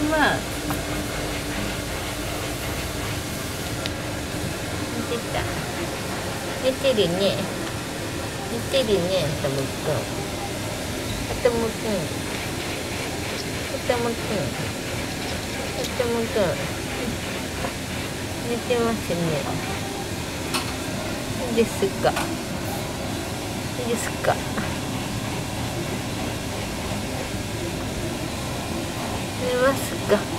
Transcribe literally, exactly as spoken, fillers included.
まあ寝てた。寝てるね。寝てるね、あたむくん。あたむくん。あたむくん。あたむくん。寝てますね。いいですか。いいですか。寝ますか。